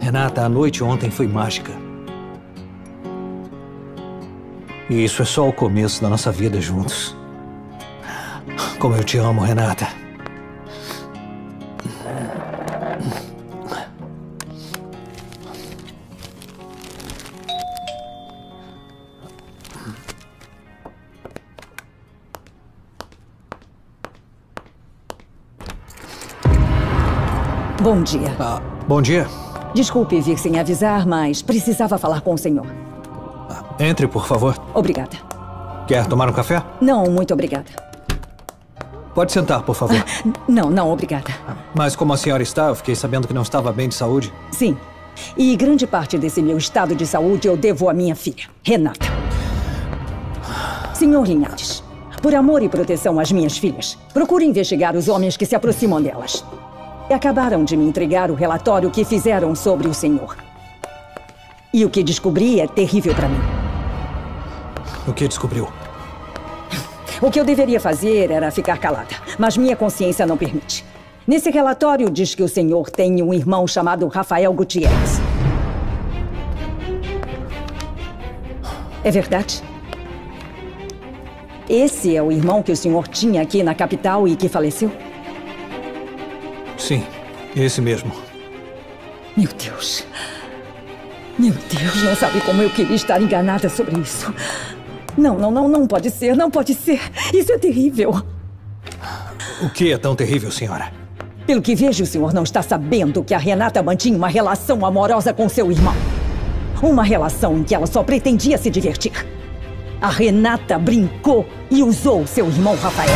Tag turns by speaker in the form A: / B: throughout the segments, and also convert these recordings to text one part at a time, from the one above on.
A: Renata, a noite ontem foi mágica. E isso é só o começo da nossa vida juntos. Como eu te amo, Renata.
B: Bom dia.
A: Bom dia.
B: Desculpe vir sem avisar, mas precisava falar com o senhor.
A: Entre, por favor.
B: Obrigada.
A: Quer tomar um café?
B: Não, muito obrigada.
A: Pode sentar, por favor.
B: Não, obrigada.
A: Mas como a senhora está, eu fiquei sabendo que não estava bem de saúde.
B: Sim. E grande parte desse meu estado de saúde eu devo à minha filha, Renata. Senhor Linhares, por amor e proteção às minhas filhas, procure investigar os homens que se aproximam delas. E acabaram de me entregar o relatório que fizeram sobre o senhor. E o que descobri é terrível para mim.
A: O que descobriu?
B: O que eu deveria fazer era ficar calada, mas minha consciência não permite. Nesse relatório diz que o senhor tem um irmão chamado Rafael Gutierrez. É verdade? Esse é o irmão que o senhor tinha aqui na capital e que faleceu?
A: Sim, esse mesmo.
B: Meu Deus. Meu Deus, não sabe como eu queria estar enganada sobre isso. Não pode ser, não pode ser. Isso é terrível.
A: O que é tão terrível, senhora?
B: Pelo que vejo, o senhor não está sabendo que a Renata mantinha uma relação amorosa com seu irmão. Uma relação em que ela só pretendia se divertir. A Renata brincou e usou seu irmão Rafael.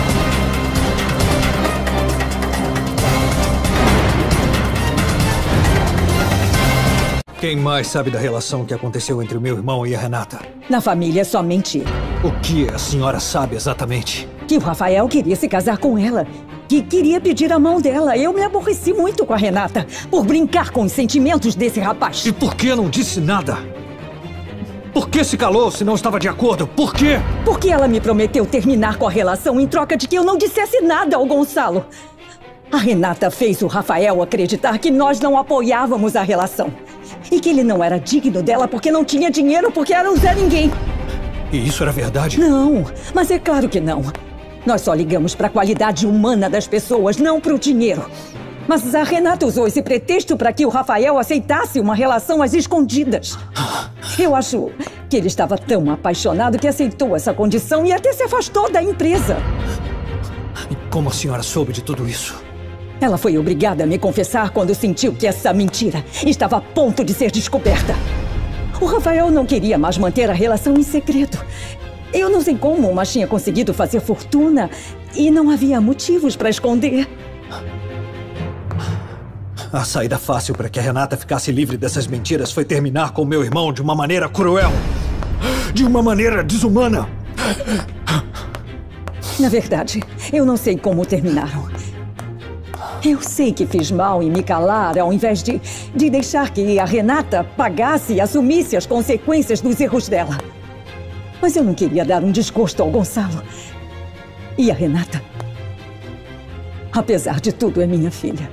A: Quem mais sabe da relação que aconteceu entre o meu irmão e a Renata?
B: Na família, somente ele.
A: O que a senhora sabe exatamente?
B: Que o Rafael queria se casar com ela. Que queria pedir a mão dela. Eu me aborreci muito com a Renata por brincar com os sentimentos desse rapaz.
A: E por que não disse nada? Por que se calou se não estava de acordo? Por quê?
B: Porque ela me prometeu terminar com a relação em troca de que eu não dissesse nada ao Gonçalo. A Renata fez o Rafael acreditar que nós não apoiávamos a relação. E que ele não era digno dela porque não tinha dinheiro, porque era um Zé Ninguém.
A: E isso era verdade?
B: Não, mas é claro que não. Nós só ligamos para a qualidade humana das pessoas, não para o dinheiro. Mas a Renata usou esse pretexto para que o Rafael aceitasse uma relação às escondidas. Eu acho que ele estava tão apaixonado que aceitou essa condição e até se afastou da empresa.
A: E como a senhora soube de tudo isso?
B: Ela foi obrigada a me confessar quando sentiu que essa mentira estava a ponto de ser descoberta. O Rafael não queria mais manter a relação em segredo. Eu não sei como, mas tinha conseguido fazer fortuna e não havia motivos para esconder.
A: A saída fácil para que a Renata ficasse livre dessas mentiras foi terminar com meu irmão de uma maneira cruel. De uma maneira desumana.
B: Na verdade, eu não sei como terminaram. Eu sei que fiz mal em me calar ao invés de deixar que a Renata pagasse e assumisse as consequências dos erros dela. Mas eu não queria dar um desgosto ao Gonçalo. E a Renata, apesar de tudo, é minha filha.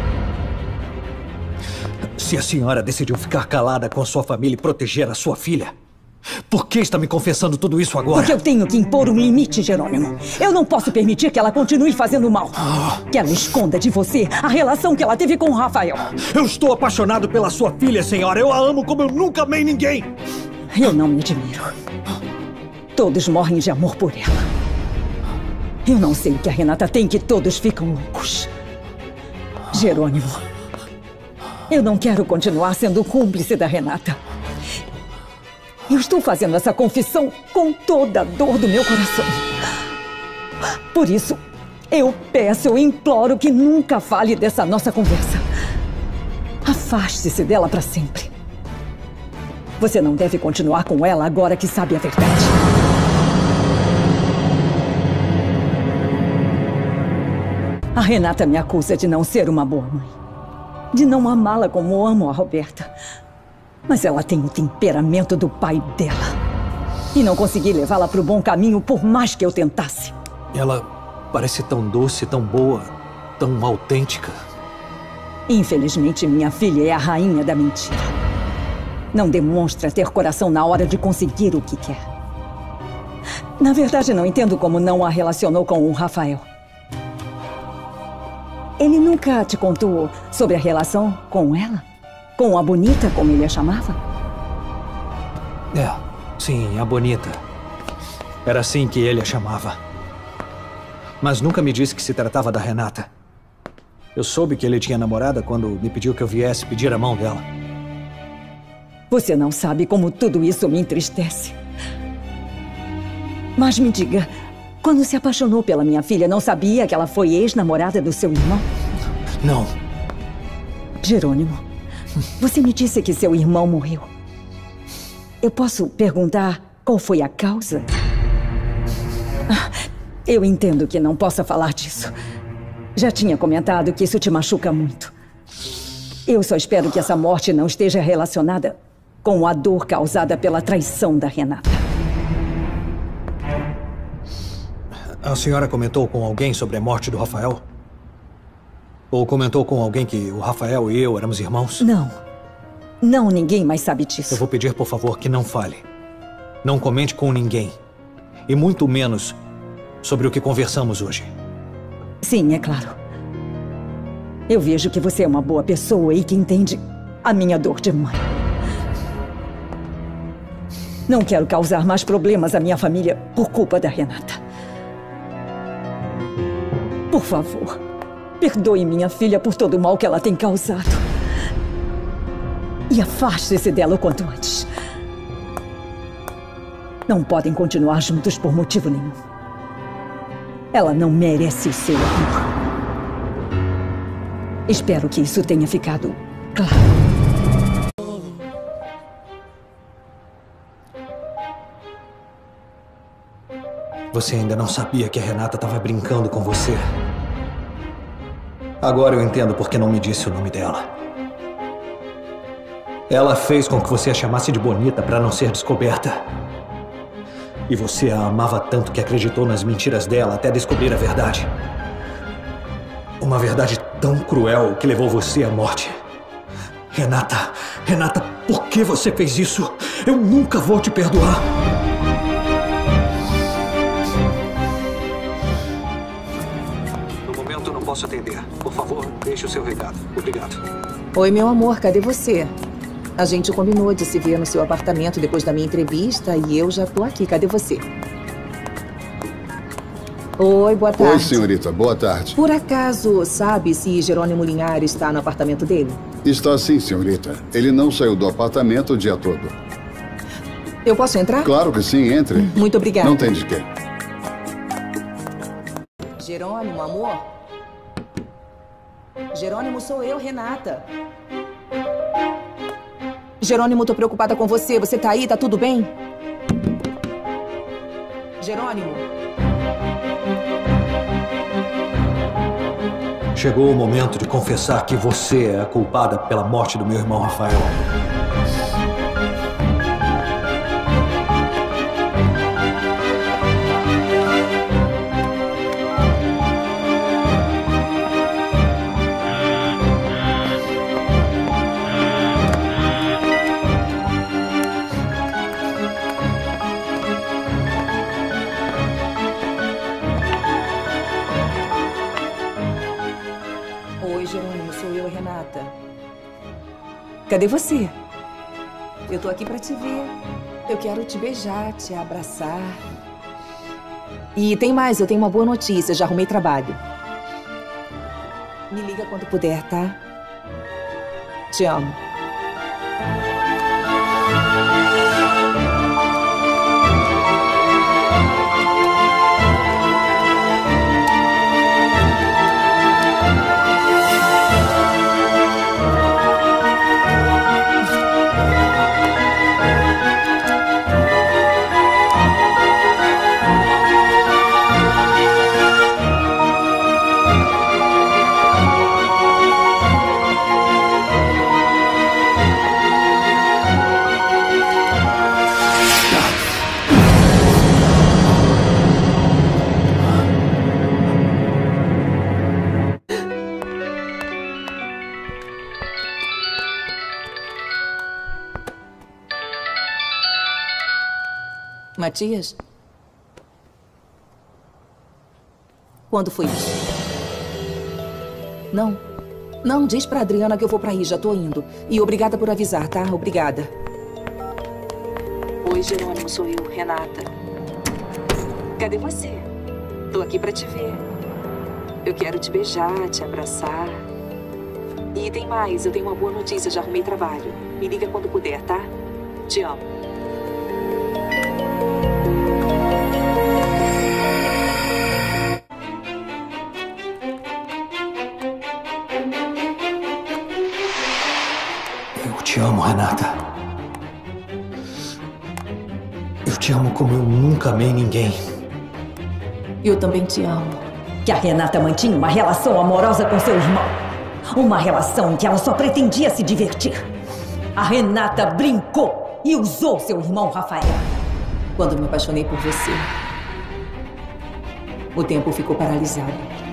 A: Se a senhora decidiu ficar calada com sua família e proteger a sua filha, por que está me confessando tudo isso agora?
B: Porque eu tenho que impor um limite, Jerônimo. Eu não posso permitir que ela continue fazendo mal. Que ela esconda de você a relação que ela teve com o Rafael.
A: Eu estou apaixonado pela sua filha, senhora. Eu a amo como eu nunca amei ninguém.
B: Eu não me admiro. Todos morrem de amor por ela. Eu não sei o que a Renata tem que todos ficam loucos. Jerônimo, eu não quero continuar sendo cúmplice da Renata. Eu estou fazendo essa confissão com toda a dor do meu coração. Por isso, eu peço, eu imploro que nunca fale dessa nossa conversa. Afaste-se dela para sempre. Você não deve continuar com ela agora que sabe a verdade. A Renata me acusa de não ser uma boa mãe. De não amá-la como amo a Roberta. Mas ela tem o temperamento do pai dela. E não consegui levá-la para o bom caminho por mais que eu tentasse.
A: Ela parece tão doce, tão boa, tão autêntica.
B: Infelizmente, minha filha é a rainha da mentira. Não demonstra ter coração na hora de conseguir o que quer. Na verdade, não entendo como não a relacionou com o Rafael. Ele nunca te contou sobre a relação com ela? Com a Bonita, como ele a chamava?
A: Sim, a Bonita. Era assim que ele a chamava. Mas nunca me disse que se tratava da Renata. Eu soube que ele tinha namorada quando me pediu que eu viesse pedir a mão dela.
B: Você não sabe como tudo isso me entristece. Mas me diga, quando se apaixonou pela minha filha, não sabia que ela foi ex-namorada do seu irmão?
A: Não.
B: Jerônimo, você me disse que seu irmão morreu. Eu posso perguntar qual foi a causa? Eu entendo que não possa falar disso. Já tinha comentado que isso te machuca muito. Eu só espero que essa morte não esteja relacionada com a dor causada pela traição da Renata.
A: A senhora comentou com alguém sobre a morte do Rafael? Ou comentou com alguém que o Rafael e eu éramos irmãos?
B: Não. Não, ninguém mais sabe disso.
A: Eu vou pedir, por favor, que não fale. Não comente com ninguém. E muito menos sobre o que conversamos hoje.
B: Sim, é claro. Eu vejo que você é uma boa pessoa e que entende a minha dor de mãe. Não quero causar mais problemas à minha família por culpa da Renata. Por favor, perdoe minha filha por todo o mal que ela tem causado. E afaste-se dela o quanto antes. Não podem continuar juntos por motivo nenhum. Ela não merece o seu amor. Espero que isso tenha ficado claro.
A: Você ainda não sabia que a Renata estava brincando com você. Agora eu entendo por que não me disse o nome dela. Ela fez com que você a chamasse de Bonita para não ser descoberta. E você a amava tanto que acreditou nas mentiras dela até descobrir a verdade. Uma verdade tão cruel que levou você à morte. Renata, por que você fez isso? Eu nunca vou te perdoar. No momento eu não posso atender. Por favor, deixe o seu recado. Obrigado.
C: Oi, meu amor, cadê você? A gente combinou de se ver no seu apartamento depois da minha entrevista e eu já tô aqui. Cadê você? Oi, boa tarde.
D: Oi, senhorita. Boa tarde.
C: Por acaso, sabe se Jerônimo Linhares está no apartamento dele?
D: Está sim, senhorita. Ele não saiu do apartamento o dia todo.
C: Eu posso entrar?
D: Claro que sim, entre.
C: Muito obrigada.
D: Não tem de quê.
C: Jerônimo, amor? Jerônimo, sou eu, Renata. Jerônimo, tô preocupada com você. Você tá aí? Tá tudo bem? Jerônimo?
A: Chegou o momento de confessar que você é a culpada pela morte do meu irmão Rafael.
C: Oi, Jerônimo, sou eu, Renata. Cadê você? Eu tô aqui pra te ver. Eu quero te beijar, te abraçar. E tem mais, eu tenho uma boa notícia, já arrumei trabalho. Me liga quando puder, tá? Te amo. Matias? Quando foi isso? Não. Não, diz pra Adriana que eu vou pra aí, já tô indo. E obrigada por avisar, tá? Obrigada. Oi, Jerônimo, sou eu, Renata. Cadê você? Tô aqui pra te ver. Eu quero te beijar, te abraçar. E tem mais, eu tenho uma boa notícia, já arrumei trabalho. Me liga quando puder, tá? Te amo.
A: Eu te amo, Renata. Eu te amo como eu nunca amei ninguém.
C: Eu também te amo.
B: Que a Renata mantinha uma relação amorosa com seu irmão. Uma relação em que ela só pretendia se divertir. A Renata brincou e usou seu irmão Rafael.
C: Quando me apaixonei por você, o tempo ficou paralisado.